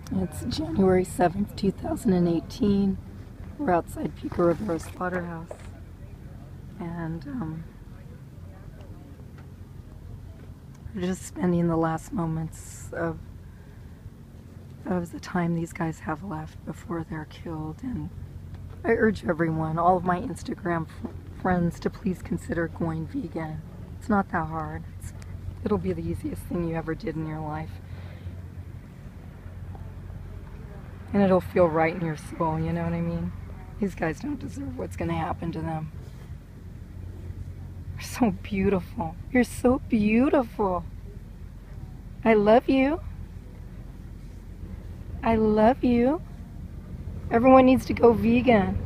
It's January 7th, 2018. We're outside Pico Rivera Slaughterhouse. And we're just spending the last moments of the time these guys have left before they're killed. And I urge everyone, all of my Instagram friends, to please consider going vegan. It's not that hard. It'll be the easiest thing you ever did in your life. And it'll feel right in your soul, you know what I mean? These guys don't deserve what's going to happen to them. You're so beautiful. You're so beautiful. I love you. I love you. Everyone needs to go vegan.